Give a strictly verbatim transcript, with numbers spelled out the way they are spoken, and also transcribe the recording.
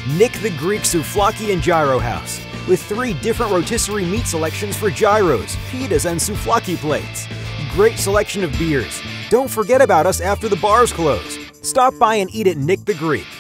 Nick the Greek Souvlaki and Gyro House, with three different rotisserie meat selections for gyros, pitas, and souvlaki plates. Great selection of beers. Don't forget about us after the bars close. Stop by and eat at Nick the Greek.